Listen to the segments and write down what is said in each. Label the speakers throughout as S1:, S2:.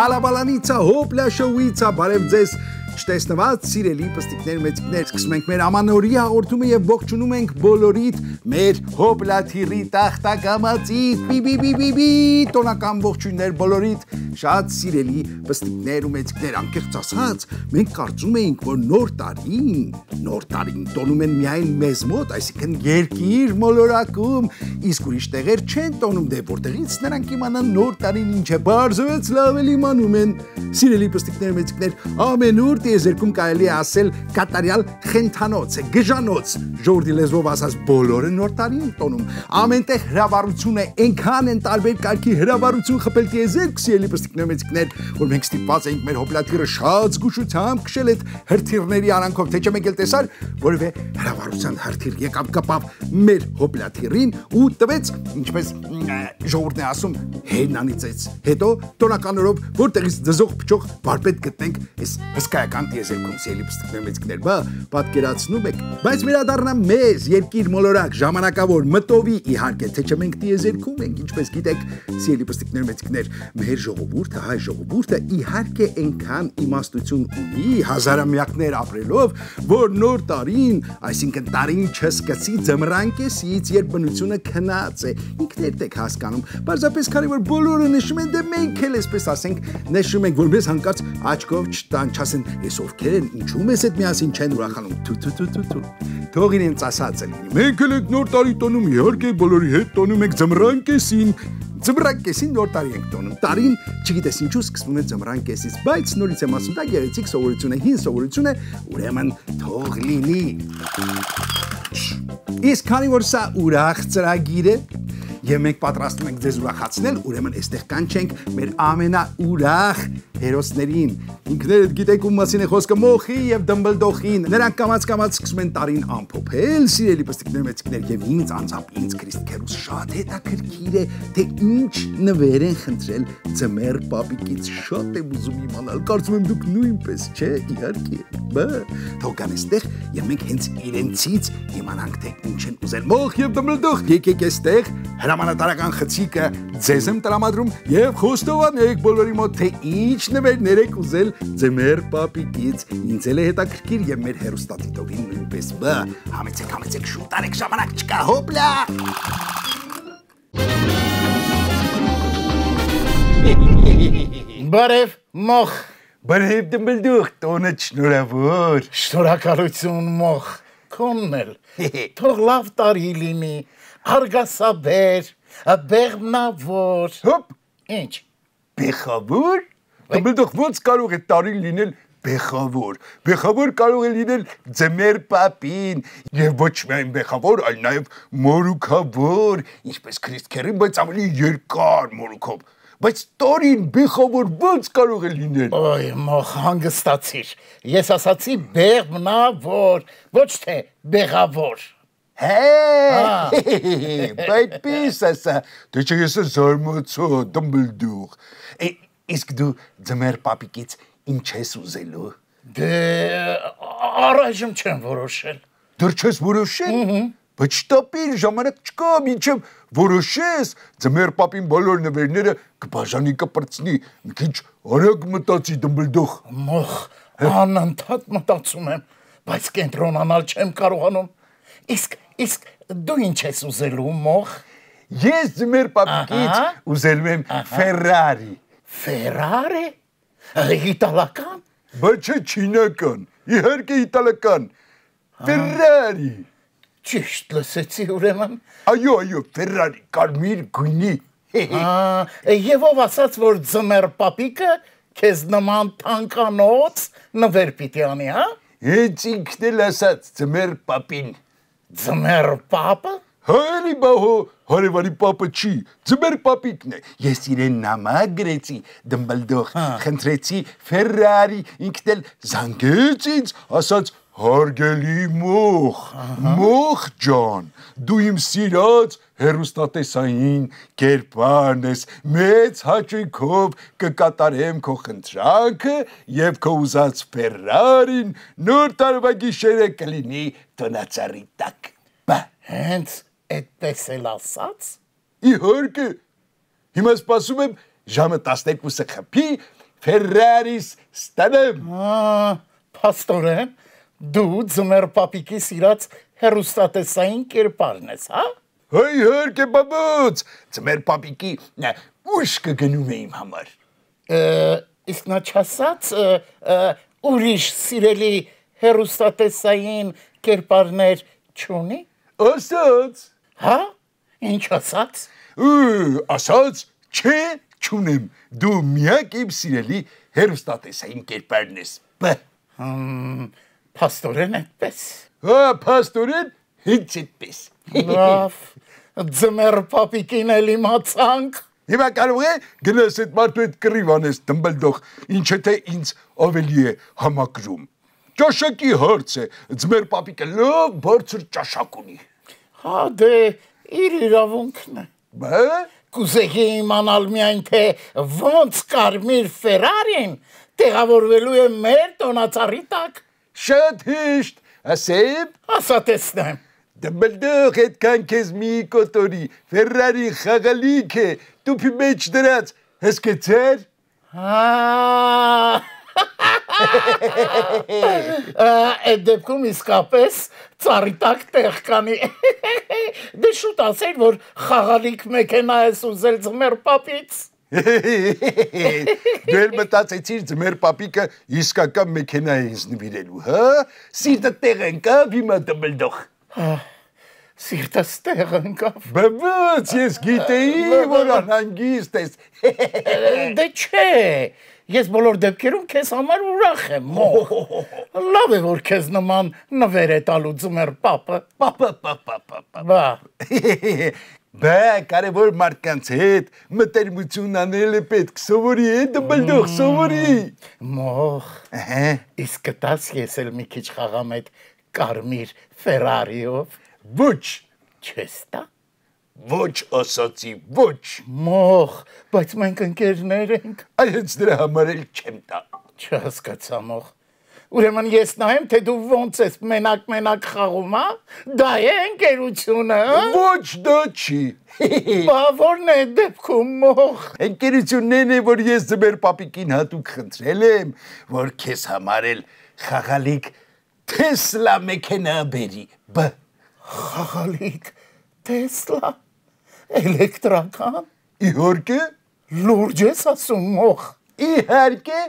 S1: Հալաբալանիցա, հոպլա շոուիցա, բարև ձեզ չտեսնված սիրելի պստիկներ մեծիկներ սկսում ենք մեր ամանորի հաղորդումը եւ ողջունում ենք բոլորիդ մեր հոպլա թիրի տախտակամածից բի տոնական ողջույններ բոլորիդ շատ սիրելի պստիկներ ու մեծիկներ անկեղծ ասած մենք կարծում էինք որ նոր տարին տոնում են միայն մեզ մոտ այսինքն երկիր մոլորակում իսկ ուրիշ տեղեր չեն տոնում դե որտեղից նրանք իմանան նոր տարին ինչ է բարձրացած լավ էլ իմանում են սիրելի պստիկներ մեծիկներ ամենուր Եզերքում կարելի է ասել կատարյալ խենթանոց է, գժանոց, ժողովրդի լեզվով ասած բոլորը նոր տարին տոնում, ամենտեղ հրավառություն է, այնքան են տարբեր կարգի հրավառություն խփել տիեզերք, սիրելի պստիկներ մեծիկներ, որ մենք ստիպված էինք մեր հոպլաթիրը շատ զգուշությամբ քշել այդ հրթիռների արանքով, թե չէ մեկ էլ տեսար, որևէ հրավառության հրթիռ եկավ կապավ մեր հոպլաթիրին ու տվեց, ինչպես ժողովուրդն է ասում, հենանիծեց, հետո տոնականորով որտեղից դզող փչող վարպետ գտնենք, այս հսկայական տիեզերքում սիրելի պստիկներ մեծիկներ, բա պատկերացնում եք, բայց վերադառնամ մեզ երկիր մոլորակ ժամանակավոր մտովի իհարկե, թե չէ մենք տիեզերքում ենք, ինչպես գիտեք, սիրելի պստիկներ մեծիկներ, մեր ժողովուրդը, հայ ժողովուրդը իհարկե այնքան իմաստություն ունի հազարամյակներ ապրելով, որ նոր տարին, այսինքն տարին չսկսի ձմռան կեսից, երբ բնությունը քնած է, ինքներդ եք հասկանում, պարզապես քանի որ բոլորը նշում են, դե մենք էլ այսպես ասենք, նշում ենք, որ մեզ հանկարծ աչքով չտան, չասեն, ես ովքեր են, ինչու մեզ հետ միասին չեն ուրախանում, թու, թող իրենց ասածը լինի, մենք էլ եք նոր տարի տոնում, իհարկե բոլորի հետ տոնում եք ձմռան կեսին, ձմռան կեսին նոր տարի ենք տոնում, տարին չգիտես ինչու սկսվում է ձմռան կեսից, բայց նորից եմ ասում, դա գեղեցիկ սովորություն է, հին սովորություն է, ուրեմն թող լինի։ Իսկ քանի որ սա ուրախ ծրագիր է, եւ մենք պատրաստվում ենք ձեզ ուրախացնել, ուրեմն այստեղ կանչենք մեր ամենաուրախ հերոսներին։ Ինքներդ գիտեք ում մասին է խոսքը մոխի եւ դմբլդոխին։ Նրանք կամած սկսում են տարին ամփոփել, սիրելի պստիկներ մեծիկներ եւ ինձ անձամբ ինձ Քրիստքերուս շատ հետաքրքիր է, թե ինչ նվեր են խնդրել ձմեռ պապիկից շատ եմ ուզում իմանալ։ Կարծում եմ դուք նույնպես, չէ՞, իհարկե։ Բա թող գան այստեղ եւ մենք հենց իրենցից իմանանք թե ինչ են ուզել մոխ եւ դմբլդոխ։ Եկեք այստեղ հրամանատարական խցիկը ձեզ եմ տրամադրում եւ խոստովանեք բոլորի մոտ թե ինչ նվերներ եք ուզել ձմեռ պապիկից ինձ էլ է հետաքրքիր եւ մեր հերոստատիտողին նույնպես բա համեցեք շուտ արեք ժամանակ չկա հոպլա
S2: բարև մոխ
S1: բարև դմբլդոխ տոնը շնորհավոր
S2: շնորհակալություն մոխ քոնն էլ թող լավ տարի լինի Արգասաբեր, բեղմնավոր,
S1: հոպ,
S2: ինչ,
S1: բեղավոր, դմբլդոխ ոնց կարող է տարին լինել բեղավոր կարող է լինել ձմեռ պապին և ոչ միայն բեղավոր, այլ նաև մորուքավոր, ինչպես Քրիստքերին, բայց ավելի երկար մորուքով, բայց տարին բեղավոր ոնց կարող է լինել։
S2: Ոյ, մոխ հանգստացիր, ես ասացի բեղմնավոր, ոչ թե բեղավոր։
S1: Բայց ասա, դե չէ ես զարմացա դմբլդոխ, իսկ դու ձմեռ պապիկից ինչ ես ուզելու։
S2: Դե առայժմ չեմ որոշել։
S1: Դեռ չես որոշել։ Բայց շտապիր ժամանակ չկա, մինչև որոշես ձմեռ պապին բոլոր նվերները կբաժանի կպրծնի, մի քիչ արագ մտածի դմբլդոխ։
S2: Մոխ, անընդհատ մտածում եմ, բայց կենտրոնանալ չեմ կարողանում։ Իսկ դու ինչ ես ուզելու մոխ։
S1: Ես ձմեռ պապիկից ուզելու եմ Ֆերարի։
S2: Ֆերարի։ Իտալական։
S1: Բայց չէ չինական, իհարկե իտալական։ Ֆերարի։
S2: Ճիշտ լսեցի ուրեմն։
S1: Այո, Ֆերարի, կարմիր գույնի։
S2: Եվ ով ասաց, որ ձմեռ պապիկը քեզ նման թանկանոց նվեր պիտի անի, հա։
S1: Հենց ինքն էլ ասաց ձմեռ պապին։
S2: Ձմեռ պապը։
S1: Հայերի բահո, հարևանի պապը չի, ձմեռ պապիկն է, ես իրեն նամակ գրեցի, դմբլդոխ, խնդրեցի Ֆերարի, ինքն էլ զանգեց ինձ, ասաց հարգելի մոխ ջան, դու իմ սիրած հեռուստատեսային կերպարն ես, մեծ հաճույքով կկատարեմ քո խնդրանքը և քո ուզած Ֆերարին նոր տարվա գիշերը կլինի տոնածառի տակ։
S2: Հենց այդպես էլ ասաց։
S1: Իհարկե, հիմա սպասում եմ ժամը 12-ը խփի, Ferraris ստանեմ։
S2: Փաստորեն, դու ձմեր պապիկի սիրած հերոստատեսային կերպարն ես, հա?
S1: Իհարկե բաբուց, ձմեր պապիկի ուշ կգնում է իմ համար։
S2: Իսկ նա չասած ուրիշ սիրելի հերոստատեսային կերպարներ չունի։
S1: Ասաց։
S2: Հա? Ինչ ասաց։
S1: Ասաց, չէ, չունեմ, դու միակ իմ սիրելի հերոստատեսային կերպարն ես։
S2: Փաստորեն այդպես։
S1: Փաստորեն հենց այդպես։
S2: Լավ, ձմեր պապիկին էլ իմացանք։
S1: Հիմա կարող է գնաս այդ մարդու հետ կռիվ անես դմբլդող, ինչը թե ինձ ավելի է համակրում։ Ճաշակի հարց է, ձմեր պապիկը լավ բարձր ճաշակ ունի։
S2: Հա դե իր իրավունքն է։ Կուզեի իմանալ միայն թե ոնց կարմիր Ֆերարին տեղավորվելու է մեր տոնածառի տակ։
S1: Շատ հեշտ, ասեմ։
S2: Ասա տեսնեմ։
S1: Դմբլդող այդքան քեզ մի կոտորի, Ֆերարի խաղալիք է, տուփի մեջ դրած, հասկացար։
S2: Այդ դեպքում իսկապես ծառի տակ տեղ կանի։ Դե շուտ ասել, որ խաղալիք մեքենա ես ուզել ձմեր պապից։
S1: Դու էլ մտածեցիր ձմեր պապիկը իսկական մեքենա է ինձ նվիրելու, հա? Սիրտը տեղ ընկավ հիմա դմբլդող։
S2: Սիրտս տեղ ընկավ։
S1: Բաբուց, ես գիտեի, որ անհանգիստ ես։
S2: Դե չէ, ես բոլոր դեպքերում քեզ համար ուրախ եմ, մոխ։ Լավ է, որ քեզ նման նվեր է տալու ձմեր պապը։ Բա։
S1: Բա, կարևոր մարդկանց հետ մտերմություն անել է պետք, սովորի է դմբլդող, սովորի։
S2: Մոխ, իսկ կտաս ես էլ մի քիչ խաղամ այդ կարմիր Ֆերարիով։
S1: Ոչ,
S2: չես տա։
S1: Ոչ ասացի, ոչ։
S2: Մոխ, բայց մենք ընկերներ ենք։
S1: Այ հենց դրա համար էլ չեմ տա։
S2: Չհասկացա մոխ։ Ուրեմն ես նայեմ, թե դու ոնց ես մենակ խաղում, հա? Դա է ընկերությունը, հա?
S1: Ոչ, դա չի։
S2: Բա որն է դեպքում մոխ։
S1: Ընկերությունն է, որ ես ձմեր պապիկին հատուկ խնդրել եմ, որ քեզ համար էլ խաղալիք Տեսլա մեքենա բերի։
S2: Խաղալիք Տեսլա, էլեկտրական։
S1: Իհարկե։
S2: Լուրջ ես ասում մոխ։
S1: Իհարկե։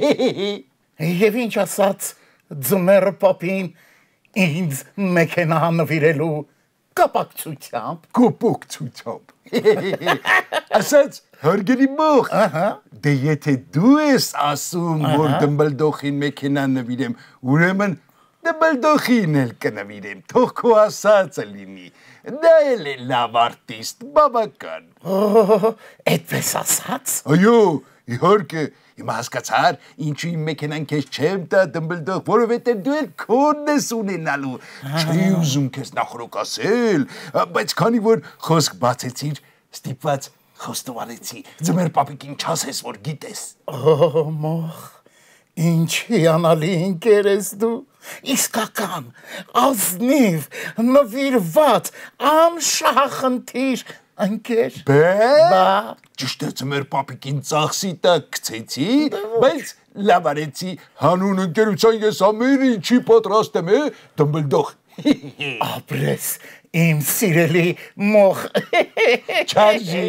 S2: Եվ ինչ ասաց ձմեր պապին ինձ մեքենա նվիրելու կապակցությամբ։
S1: Կապակցությամբ։ Ասաց հարգելի մոխ։ Դե եթե դու ես ասում, որ դմբլդոխին մեքենա նվիրեմ, ուրեմն դմբլդոխին էլ կնվիրեմ, թող քո ասածը լինի։ Դա էլ է լավ արտիստ, բավական։
S2: Այդպես ասաց։
S1: Այո, իհարկե, հիմա հասկացար, ինչու իմ մեքենան քեզ չեմ տա դմբլդող, որովհետև դու էլ քոնն ես ունենալու։ Չի ուզում քեզ նախորոք ասել, բայց քանի որ խոսք բացեցիր, ստիպված խոստովանեցի, ձմեր պապիկին չասես, որ գիտես։
S2: Մոխ, ինչ հիանալի ընկեր ես դու, իսկական, ազնիվ, նվիրված, անշահախնդիր ընկեր։
S1: Բա, ճիշտ է ձմեր պապիկին ծախսի տակ գցեցի, բայց լավ արեցի, հանուն ընկերության ես ամեն ինչի պատրաստ եմ, դմբլդող։
S2: Ապրես իմ սիրելի մոխ։
S1: Չարժի։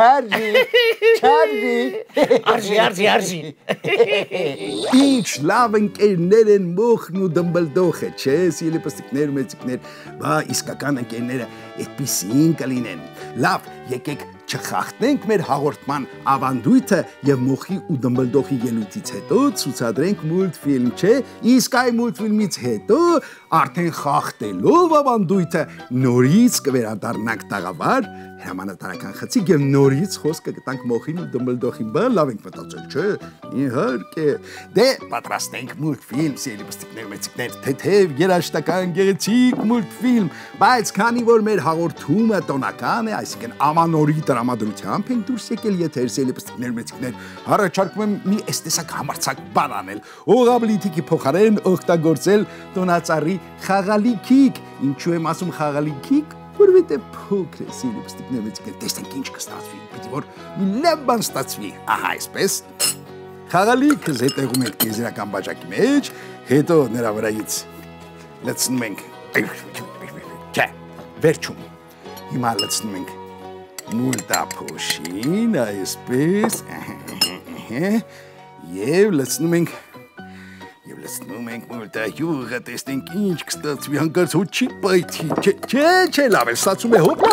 S2: Արժի։
S1: Ինչ լավ ընկերներ են մոխն ու դմբլդոխը, չէ, սիրելի պստիկներ ու մեծիկներ, բա իսկական ընկերները այդպիսին կլինեն։ Լավ, եկեք չխախտնենք մեր հաղորդման ավանդույթը եւ մոխի ու դմբլդոխի ելույթից հետո ցուցադրենք մուլտֆիլմ, չէ, իսկ այ մուլտֆիլմից հետո արդեն խախտելով ավանդույթը նորից կվերադառնանք տաղավար հրամանատարական խցիկ եւ նորից խոսքը կտանք մոխին ու դմբլդոխին, բա լավ ենք մտածել, չէ, իհարկե։ Դե պատրաստենք մուլտֆիլմ, սիրելի պստիկներ, մեծիկներ, թեթև երաժշտական գեղեցիկ մուլտֆիլմ, բայց քանի որ մեր հաղորդումը տոնական է, այսինքն ամանորի տրամադրությամբ ենք դուրս եկել եթեր, սիրելի պստիկներ, մեծիկներ, առաջարկում եմ մի էստեսակ համարձակ բան անել, օղաբլիթիկի փոխարեն օգտագործել տոնածառի խաղալիքիկ։ Ինչու եմ ասում խաղալիքիկ, որովհետև փոքր է, սիրելի պստիկներ, մեծիկներ, տեսնենք ինչ կստացվի, պիտի որ մի լավ բան ստացվի, ահա այսպես, Խաղալիքը զետեղում ենք տիեզերական բաժակի մեջ, հետո նրա վրայից լցնում ենք Չէ, վերջում Հիմա լցնում ենք մուլտափոշին, այսպես Եվ լցնում ենք մուլտահյուղը, տեսնենք ինչ կստացվի, հանկարծ հոտ չի պայթի, չէ, լավ է, ստացում է հոպլա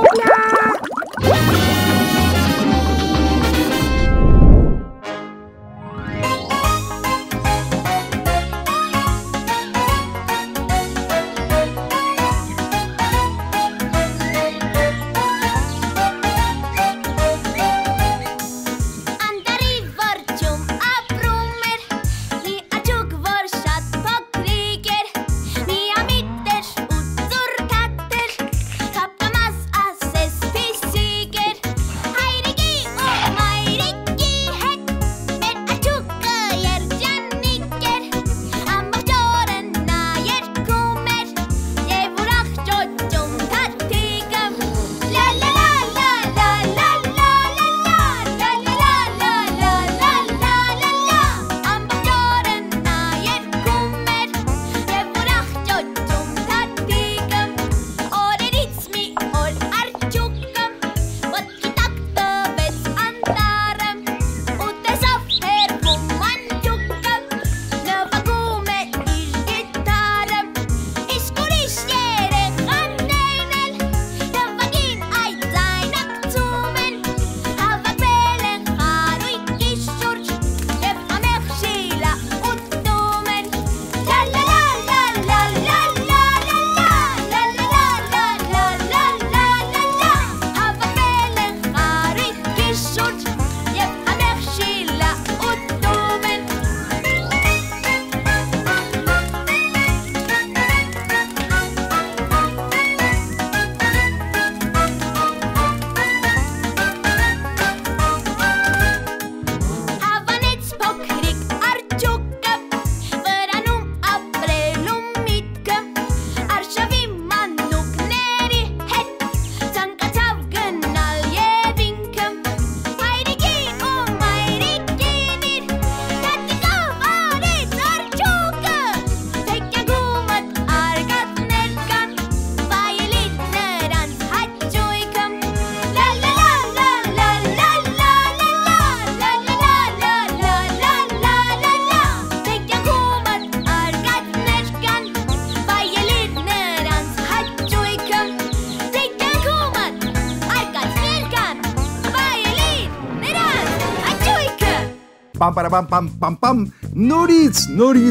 S1: Պամ, նորից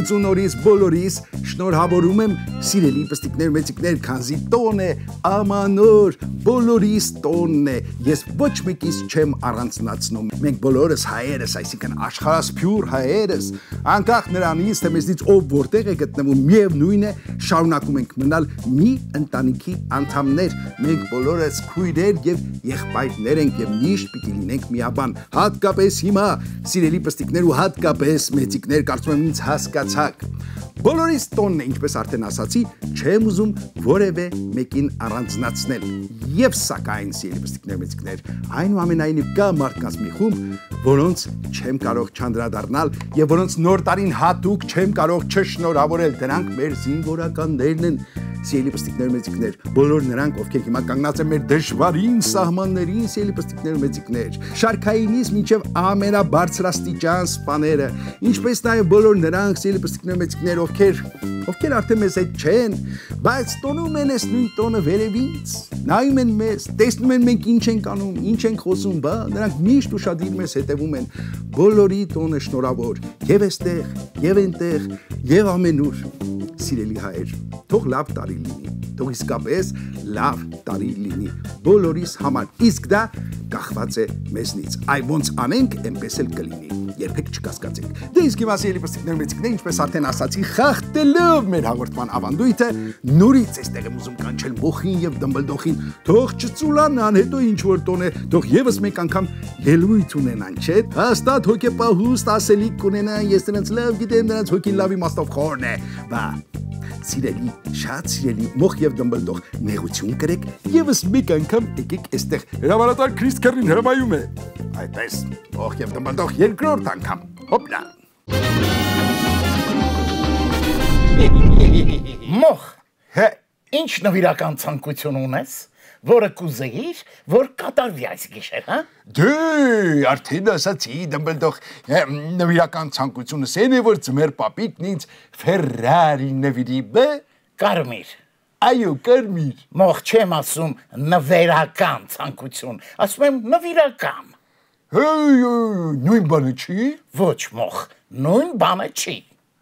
S1: բոլորիս շնորհավորում եմ սիրելի պստիկներ մեծիկներ, քանզի տոն է, ամանոր, բոլորիս տոնն է, ես ոչ մեկիս չեմ առանձնացնում, մենք բոլորս հայերս, այսինքն աշխարհասփյուր հայերս, անկախ նրանից, թե մեզնից ով որտեղ է գտնվում, միևնույն է, շարունակում ենք մնալ մի ընտանիքի անդամներ, մենք բոլորս քույրեր եւ եղբայրներ ենք եւ միշտ պիտի լինենք միաբան, հատկապես հիմա, սիրելի պստիկներ ու հատկապես մեծիկներ, կարծում եմ ինձ հասկացաք։ Բոլորիս տոնն է, ինչպես արդեն ասացի, չեմ ուզում որևէ մեկին առանձնացնել։ Եվ սակայն, սիրելի պստիկներ, մեծիկներ, այնուամենայնիվ կա մարդկանց մի խումբ, որոնց չեմ կարող չանդրադառնալ եւ որոնց նոր տարին հատուկ չեմ կարող չշնորհավորել, դրանք մեր զինվորականներն են։ Սիրելի պստիկներ մեծիկներ, բոլոր նրանք, ովքեր հիմա կանգնած են մեր դժվարին սահմաններին, սիրելի պստիկներ մեծիկներ, շարքայինից մինչև ամենաբարձրաստիճան սպաները, ինչպես նաև բոլոր նրանք, սիրելի պստիկներ մեծիկներ, ովքեր արդեն մեզ հետ չեն, բայց տոնում են այս նույն տոնը վերևից, նայում են մեզ, տեսնում են մենք ինչ ենք անում, ինչ ենք խոսում, բա նրանք միշտ ուշադիր մեզ հետևում են, բոլորի տոնը շնորհավոր, եւ այստեղ, եւ այնտեղ, եւ ամենուր, սիրելի հայեր, թող լավ տարի լինի, թող իսկապես լավ տարի լինի, բոլորիս համար, իսկ դա կախված է մեզնից, այ ոնց անենք, այնպես էլ կլինի, երբեք չկասկածենք։ Դե իսկ հիմա սիրելի պստիկներ մեծիկներ, ինչպես արդեն ասացի, խախտելով մեր հաղորդման ավանդույթը, նորից այստեղ եմ ուզում կանչել մոխին եւ դմբլդոխին, թող չծուլանան, հետո ինչ որ տոն է, թող եւս մեկ անգամ ելույթ ունենան, չէ՞, հաստատ հոգեպահուստ ասելիք կունենան, ես նրանց լավ գիտեմ, նրանց հոգին լավ իմաստով խորն է, բա սիրելի, շատ սիրելի մոխ եւ դմբլդող, նեղություն կրեք, եւս մեկ անգամ եկեք այստեղ հրավարատար Քրիս Քերին հրամայում է։ Այդպես, մոխ եւ դմբլդող երկրորդ անգամ։ Հոպլա։
S2: Մոխ,
S1: Հե,
S2: ինչ նվիրական ցանկություն ունես, որը կուզեիր, որ կատարվի այս գիշեր, հա?
S1: դե, արդեն ասացի, դմբլդող նվիրական ցանկությունս են է, որ ձմեր պապիկն ինձ Ֆերրարի նվիրի, բե։
S2: Կարմիր։
S1: Այո, կարմիր։
S2: Մոխ չեմ ասում նվերական ցանկություն, ասում եմ նվիրական։
S1: Նույն բանը չի։
S2: Ոչ, մոխ, նույն բանը չի։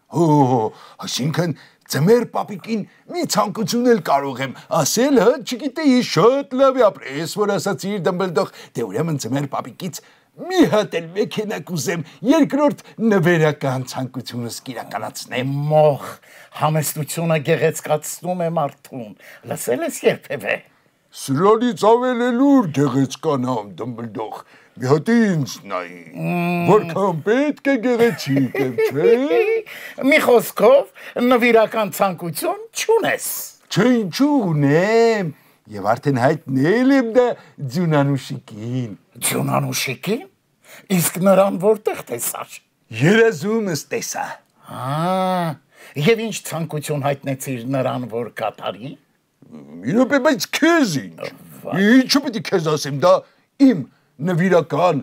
S1: Այսինքն ձմեր պապիկին մի ցանկություն էլ կարող եմ ասել, հա, չգիտեի շատ լավ է ապրես, որ ասացիր դմբլդող, դե ուրեմն ձմեր պապիկից մի հատ էլ մեքենա կուզեմ, երկրորդ նվերական ցանկությունս կիրականացնեմ։
S2: Մոխ, համեստությունը գեղեցկացնում է մարդուն, լսել ես երբևէ։
S1: Սրանից ավել էլ ուր գեղեցկանամ դմբլդող, մի հատ ինձ նայի, որքան պետք է գեղեցիկ եմ, չէ։
S2: Մի խոսքով նվիրական ցանկություն չունես։
S1: Չէ, ինչու ունեմ, եւ արդեն հայտնել եմ դա ձյունանուշիկին։
S2: Ձյունանուշիկին։ Իսկ նրան որտեղ տեսար։
S1: Երազումս տեսա։
S2: Եվ ինչ ցանկություն հայտնեցիր նրան, որ կատարի։
S1: Իրոք բայց քեզ ինչ։ Ինչու պետք է քեզ ասեմ, դա իմ նվիրական,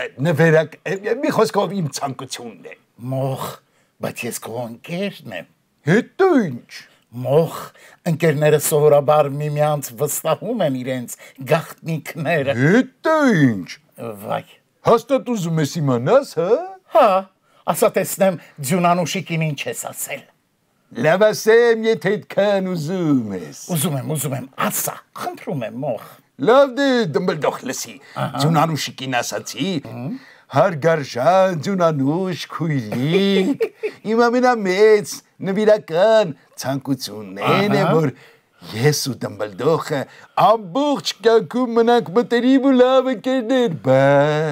S1: մի խոսքով իմ ցանկությունն է։
S2: Մոխ, բայց ես քո ընկերն եմ։
S1: Հետո ինչ։
S2: Մոխ, ընկերները սովորաբար միմյանց վստահում են իրենց գաղտնիքները։
S1: Հետո ինչ։
S2: Վայ։
S1: Հաստատ ուզում ես իմանաս, հա։
S2: Հա, ասա տեսնեմ ձյունանուշիկին ինչ ես ասել։
S1: Լավ ասեմ, եթե այդքան ուզում ես։
S2: Ուզում եմ, ասա, խնդրում եմ, մոխ։
S1: Լավ դե դմբլդող լսի, ձյունանուշիկին ասացի, հարգարժան ձյունանուշ քույրիկ, իմ ամենամեծ նվիրական ցանկությունն է, որ ես ու դմբլդողը ամբողջ կյանքում մնանք մտերիմ ու լավ ընկերներ, բա։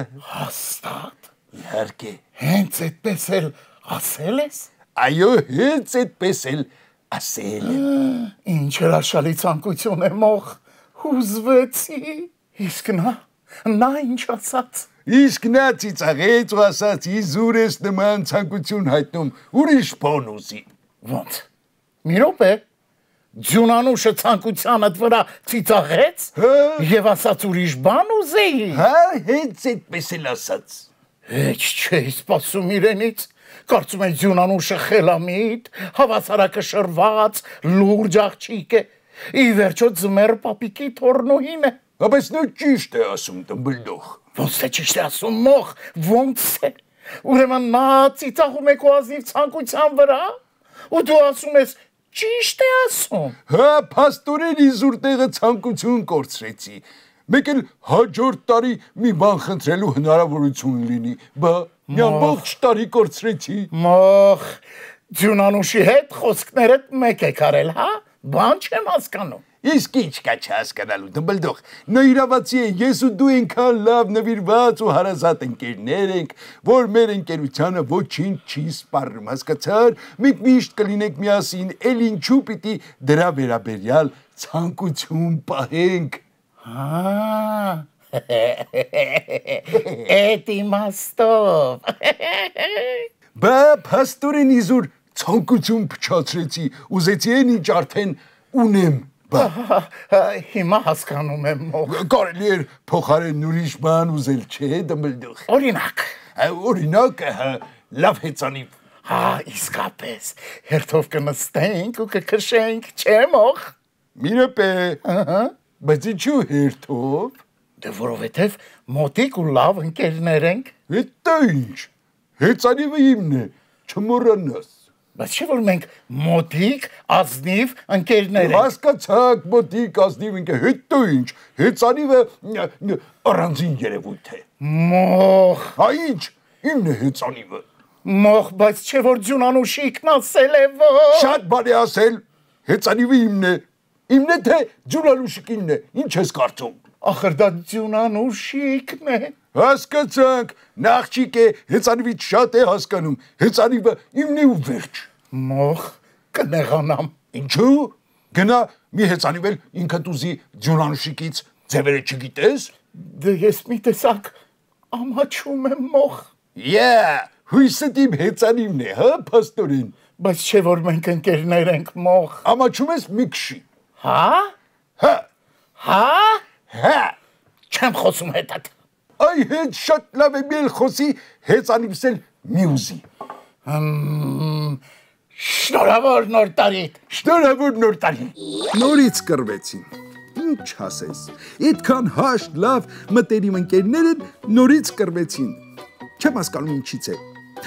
S2: Հաստատ։
S1: Իհարկե։
S2: Հենց այդպես էլ ասել ես։
S1: Այո, հենց այդպես էլ ասել եմ։
S2: Ինչ հրաշալի ցանկություն է, մոխ, հուզվեցի։ Իսկ նա ինչ ասաց։
S1: Իսկ նա ծիծաղեց ու ասաց, իզուր ես նման ցանկություն հայտնում, ուրիշ բան ուզի։
S2: Ոնց։ Մի րոպե։ Ձյունանուշը ցանկությանդ վրա ծիծաղեց եւ ասաց ուրիշ բան ուզեի։
S1: Հա, հենց այդպես էլ ասաց։
S2: Հեչ չէի սպասում իրենից։ Կարծում եմ ձյունանուշը խելամիտ, հավասարակշռված, լուրջ աղջիկ է։ Ի վերջո ձմեր պապիկի թորնուհին է։
S1: Բայց նա ճիշտ է ասում դմբլդող։
S2: Ոնց է ճիշտ է ասում, մոխ, ոնց է։ Ուրեմն նա ծիծաղում է քո ազնիվ ցանկության վրա, ու դու ասում ես ճիշտ է ասում։
S1: Հա, փաստորեն իզուր տեղը ցանկություն կորցրեցի։ Մեկ էլ հաջորդ տարի մի բան խնդրելու հնարավորություն լինի, բա մի ամբողջ տարի կորցրեցի։
S2: Մոխ, ձյունանուշի հետ խոսքներդ մեկ եք արել, հա։ Բան չեմ հասկանում։
S1: Իսկ ինչ կա չհասկանալու դմբլդող, նա իրավացի է, ես ու դու այնքան լավ նվիրված ու հարազատ ընկերներ ենք, որ մեր ընկերությանը ոչինչ չի սպառնում, հասկացար, մենք միշտ կլինենք միասին, էլ ինչու պիտի դրա վերաբերյալ ցանկություն պահենք։
S2: Էդ իմաստով։
S1: Բա փաստորեն իզուր ցանկություն փչացրեցի, ուզեցի այն ինչ արդեն ունեմ։
S2: Հիմա հասկանում եմ, մոխ։
S1: Կարելի էր փոխարեն ուրիշ բան ուզել, չէ, դմբլդող։
S2: Օրինակ։
S1: Օրինակը լավ հեծանիվ։
S2: Հա, իսկապես, հերթով կնստենք ու կքշենք, չէ, մոխ։
S1: Մի րոպե։ Բայց ինչու հերթով։
S2: Դե որովհետև մոտիկ ու լավ ընկերներ ենք։
S1: Հետո ինչ։ Հեծանիվը իմն է, չմոռանաս։
S2: Բայց չէ որ մենք մոտիկ ազնիվ ընկերներ ենք։
S1: Հասկացաք, մոտիկ ազնիվ ընկեր, հետո ինչ։ Հեծանիվը առանձին երևույթ է։
S2: Մոխ։
S1: Հա ինչ, իմն է հեծանիվը։
S2: Մոխ, բայց չէ որ ձյունանուշիկն ասել է որ։
S1: Շատ բան է ասել։ Հեծանիվը իմն է։ Իմն է թե ձյունանուշիկինն է, ինչ ես կարծում։
S2: Ախր դա ձյունանուշիկն է։
S1: Հասկացանք, նախճիկ է, հեծանիվից շատ է հասկանում, հեծանիվը իմն է ու վերջ։
S2: Մոխ, կնեղանամ։
S1: Ինչու։ Գնա մի հեծանիվ էլ ինքդ ուզի ձյունանուշիկից ձևերը չգիտես։
S2: Դե ես մի տեսակ ամաչում եմ, մոխ։
S1: Հույսը իմ հեծանիվն է, հա, փաստորեն։
S2: Բայց չէ որ մենք ընկերներ ենք մող։
S1: Ամաչում ես մի քշի։
S2: Հա։
S1: Հա։
S2: Հա։
S1: Հա։
S2: Չեմ խոսում հետդ։
S1: Այ հետ շատ լավ է մել խոսի հեծանիվս էլ մի ուզի։
S2: Շնորհավոր նոր տարիդ։
S1: Շնորհավոր նոր տարի։ Նորից կռվեցին։ Ինչ ասես։ Այդքան հաշտ լավ մտերիմ ընկերներ են նորից կռվեցին։ Չեմ հասկանում ինչից է։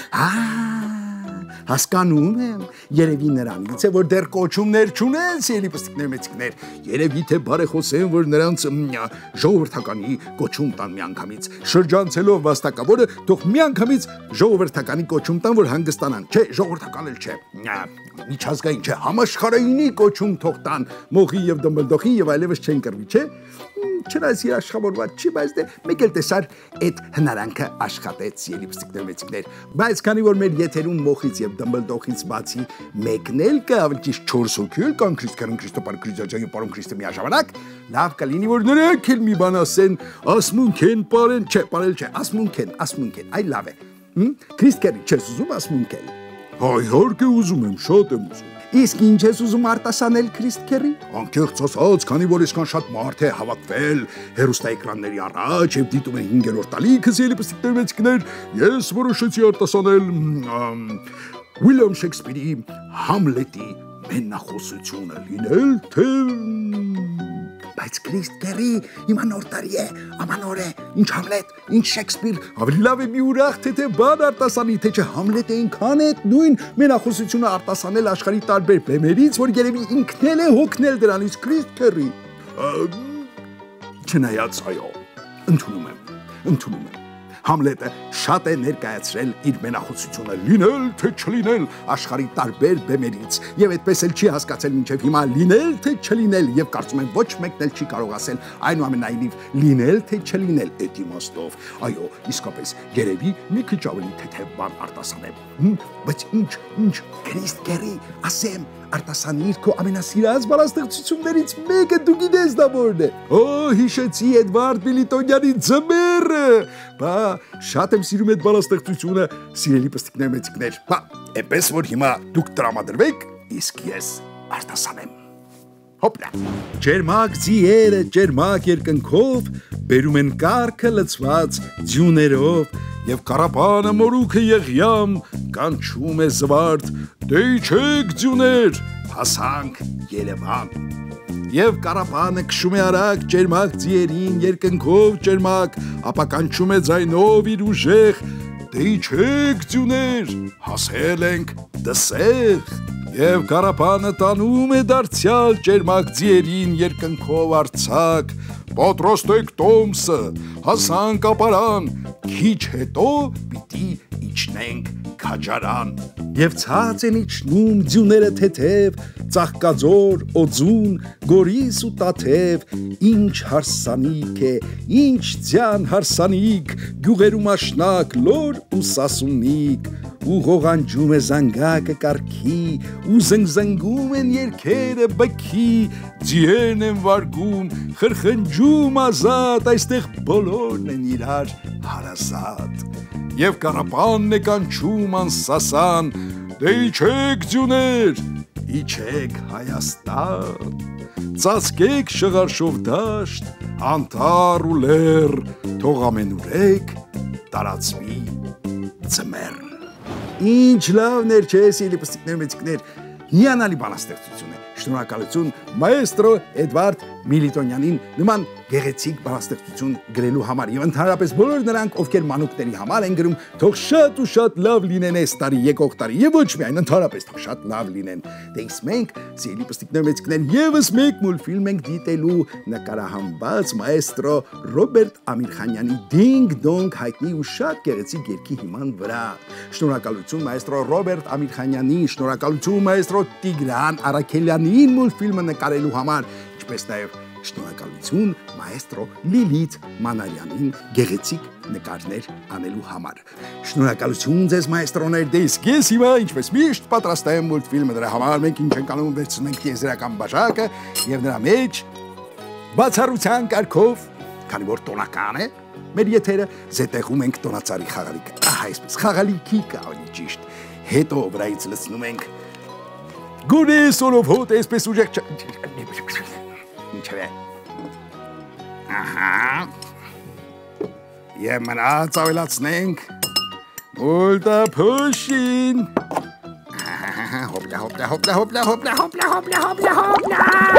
S1: Հասկանում եմ, երևի նրանից է, որ դեռ կոչումներ չունեն, սիրելի պստիկներ մեծիկներ, երևի թե բարեխոսեն, որ նրանց ժողովրդականի կոչում տան միանգամից, շրջանցելով վաստակավորը, թող միանգամից ժողովրդականի կոչում տան, որ հանգստանան, չէ, ժողովրդական էլ չէ, միջազգային չէ, համաշխարհայինի կոչում թող տան, մոխի եւ դմբլդոխի եւ այլևս չեն կռվի, չէ։ Չնայած երաշխավորված չի, բայց դե մեկ էլ տեսար այդ հնարանքը աշխատեց ելի պստիկներ մեծիկներ, բայց քանի որ մեր եթերում մոխից եւ դմբլդոխից բացի մեկն էլ կա, ավելի ճիշտ 4 հոգի էլ կան Քրիստոփար Քրիստոփար Քրիստոփար Պարոն Քրիստո միաժամանակ, լավ կլինի որ նրանք էլ մի բան ասեն, ասմունք են պարեն, չէ, պարել չէ, ասմունք են, այ լավ է։ Քրիստկերի չես ուզում ասմունք էլ։ Հայ հարկե ուզում եմ, շատ եմ ուզում։ Իսկ ինչ ես ուզում արտասանել Քրիստքերի։ Անկեղծ ասած, քանի որ այսքան շատ մարդ է հավաքվել հեռուստաէկրանների առաջ եւ դիտում են 5-րդ տալիքս ելի պստիկներ մեծիկներ, ես որոշեցի արտասանել Ուիլյամ Շեքսպիրի Համլետի մենախոսությունը լինել թե բայց Քրիստքերի հիմա նոր տարի է, ամանոր է, ինչ Համլետ, ինչ Շեքսպիր, ավելի լավ է մի ուրախ թե բան արտասանի, թե չէ Համլետը ինքան է նույն մենախոսությունը արտասանել աշխարհի տարբեր բեմերից, որ երևի ինքն էլ է հոգնել դրանից Քրիստքերի։ Չնայած այո, ընդունում եմ։ Համլետը շատ է ներկայացրել իր մենախոսությունը լինել թե չլինել աշխարհի տարբեր բեմերից եւ այդպես էլ չի հասկացել մինչեւ հիմա լինել թե չլինել եւ կարծում եմ ոչ մեկն էլ չի կարող ասել այնուամենայնիվ լինել թե չլինել այդ իմաստով այո իսկապես երևի մի քիչ ավելի թեթև բան արտասանեմ բայց ինչ Քրիստքերի ասեմ արտասանիր քո ամենասիրած բանաստեղծություններից մեկը դու գիտես դա որն է հիշեցի Էդվարդ Միլիտոնյանի ձմեռը բա շատ եմ սիրում այդ բանաստեղծությունը սիրելի պստիկներ մեծիկներ բա այնպես որ հիմա դուք տրամադրվեք իսկ ես արտասանեմ հոպլա ջերմակ ձիերը ջերմակ երկնքով բերում են կառքը լցված ձյուներով եւ կարապանը մորուքը եղյամ կանչում է զվարթ դե իջեք ձյուներ հասանք Երևան եւ կարապանը քշում է արագ ջերմակ ձիերին երկնքով ջերմակ ապա կանչում է ձայնով իր ուժեղ դե իջեք ձյուներ հասել ենք դսեղ եւ կարապանը տանում է դարձյալ ջերմակ ձիերին երկնքով արցակ պատրաստեք տոմսը հասանք ապարան քիչ հետո պիտի իջնենք քաջարան եւ ցած են իջնում ձյուները թեթև ծաղկաձոր օձուն գորիս ու տաթև ինչ հարսանիք է ինչ ձյան հարսանիք գյուղերում աշնակ լոր ու սասունիկ ու ղողանջում է զանգակը կառքի ու զնգզնգում են երգերը բքի ձիերն են վարգում խրխնջում ազատ այստեղ բոլորն են իրար հարազատ եւ կարապանն է կանչում անսասան դե իջեք ձյուներ իջեք Հայաստան ծածկեք շղարշով դաշտ անտառ ու լեռ թող ամենուրեք տարածվի ձմեռ Ինչ լավներ չէ, սիրելի պստիկներ մեծիկներ, հիանալի բանաստեղծություն է, շնորհակալություն մայեստրո Էդվարդ Միլիտոնյանին նման գեղեցիկ բանաստեղծություն գրելու համար եւ ընդհանրապես բոլոր նրանք, ովքեր մանուկների համար են գրում, թող շատ ու շատ լավ լինեն այս տարի, եկող տարի եւ ոչ միայն ընդհանրապես թող շատ լավ լինեն։ Դե իսկ մենք, սիրելի պստիկներ մեծիկներ, եւս մեկ մուլտֆիլմ ենք դիտելու նկարահանված մայեստրո Ռոբերտ Ամիրխանյանի Դինգ Դոնգ հայտնի ու շատ գեղեցիկ երգի հիման վրա։ Շնորհակալություն մայեստրո Ռոբերտ Ամիրխանյանի, շնորհակալություն մայեստրո Տիգրան Արաքելյանին մուլտֆիլմը նկարելու համար, ինչպես նաեւ շնորհակալություն մայեստրո Լիլիթ Մանարյանին գեղեցիկ նկարներ անելու համար։ Շնորհակալություն ձեզ մայեստրոներ, դե իսկ ես հիմա ինչպես միշտ պատրաստ եմ մուլտֆիլմը դրա համար մենք ինչ ենք անում վերցնում ենք եզրական բաժակը եւ նրա մեջ բացառության կարգով, քանի որ տոնական է, Մեր եթերը զետեղում ենք տոնածառի խաղալիքը, այսպես խաղալիքի ավելի ճիշտ, հետո վրայից լցնում ենք գունե սորով հոտ, այսպես ուժեղ ինչև է, և մնաց ավելացնենք մոլտափոշին, հոպլա, հոպլա, հոպլա, հոպլա, հոպլա, հոպլա, հոպլա, հոպլա, հոպլա,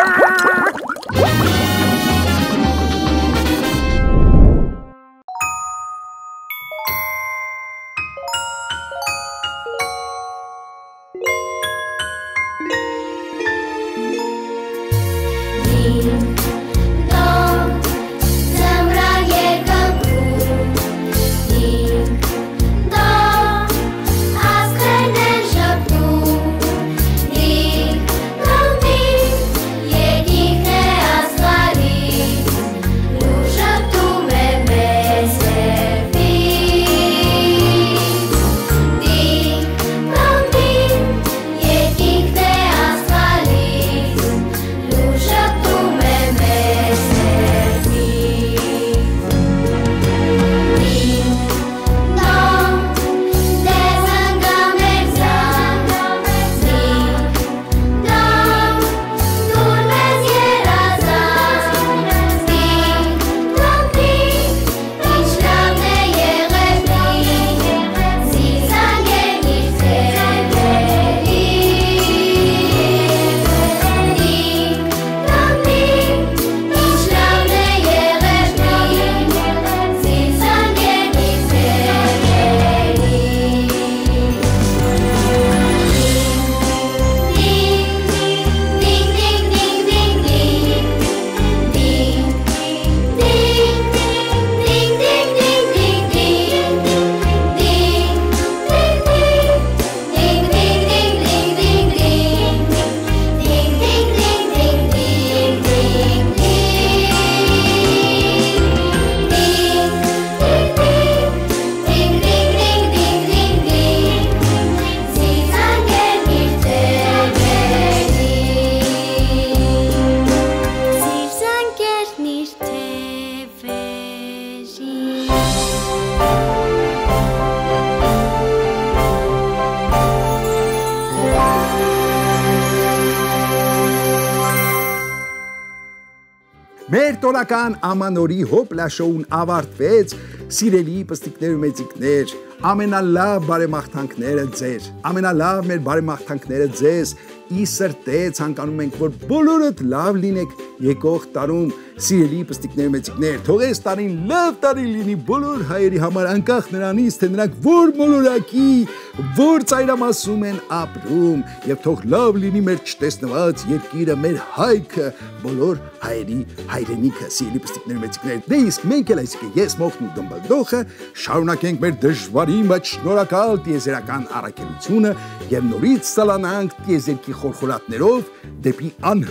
S1: Մեր տոնական ամանորի հոպլա շոուն ավարտվեց, սիրելի պստիկներ ու մեծիկներ, ամենալավ բարեմաղթանքները ձեր, ամենալավ մեր բարեմաղթանքները ձեզ, ի սրտե ցանկանում ենք, որ բոլորդ լավ լինեք եկող տարում, սիրելի պստիկներ ու մեծիկներ, թող այս տարին լավ տարի լինի բոլոր հայերի համար, անկախ նրանից, թե նրանք որ մոլորակի, որ ծայրամասում են ապրում, եւ թող լավ լինի մեր չտեսնված երկիրը, մեր հայքը, բոլոր հայերի հայրենիքը, սիրելի պստիկներ ու մեծիկներ, դե իսկ մենք էլ այսինքն ես մոխն ու դմբլդոխը շարունակենք մեր դժվարին, բայց շնորհակալ տիեզերական առաքելությունը եւ նորից սալանանք տիեզերքի խորխորատներով դեպի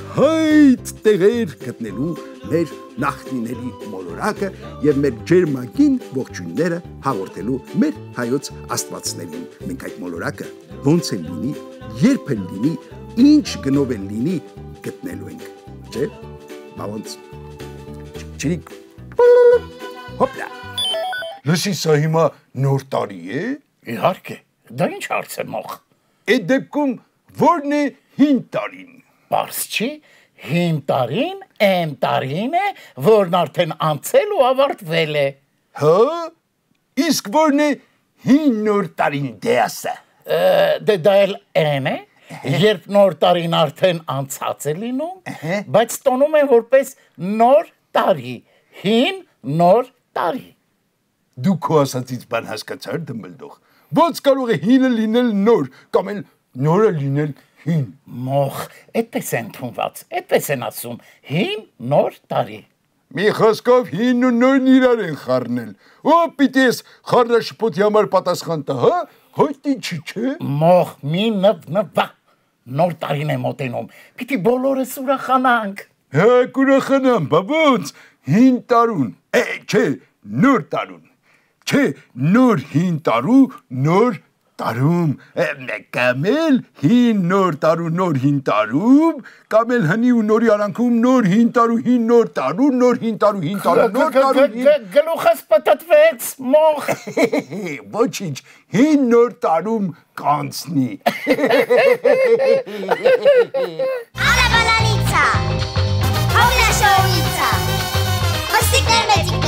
S1: անհայտ տեղեր գտնելու մեր նախնիների մոլորակը եւ մեր ջերմագին ողջույնները հաղորդելու մեր հայոց աստվածներին։ Մենք այդ մոլորակը ոնց էլ լինի, երբ էլ լինի, ինչ գնով էլ լինի, գտնելու ենք, չէ՞։ Բա ոնց։ Չիրիկ։ Հոպլա։ Լսի, սա հիմա նոր տարի է։
S2: Իհարկե, դա ինչ հարց է մոխ։
S1: Այդ դեպքում ո՞րն է հին տարին։
S2: Պարզ չի, հին տարին այն տարին է, որն արդեն անցել ու ավարտվել է։
S1: Հա, իսկ ո՞րն է հին նոր տարին դե ասա։
S2: Դե դա էլ այն է, երբ նոր տարին արդեն անցած է լինում, բայց տոնում են որպես նոր տարի, հին նոր տարի։
S1: Դու քո ասածից բան հասկացար դմբլդող։ Ոնց կարող է հինը լինել նոր, կամ էլ նորը լինել հին։
S2: Մոխ, այդպես են թունված, այդպես են ասում, հին նոր տարի։
S1: Մի խոսքով հին ու նորն իրար են խառնել։ Ո պիտի ես խառնաշփոթի համար պատասխան տա, հա? Հայտնի չի, չէ՞։
S2: Մոխ, մի նվա, նոր տարին է մոտենում, պիտի բոլորս ուրախանանք։
S1: Հա, կուրախանամ, բա ոնց, հին տարուն, չէ, նոր տարուն, չէ, նոր հին տարու, նոր տարում, կամ էլ հին նոր տարու նոր հին տարում, կամ էլ հնի ու նորի արանքում նոր հին տարու հին նոր տարու, նոր հին տարու հին տարու նոր տարու
S2: գլուխս պտտվեց, մոխ։
S1: Ոչինչ, հին նոր տարում կանցնի։
S3: Alla ballalizza, Hopla Showizza, Così che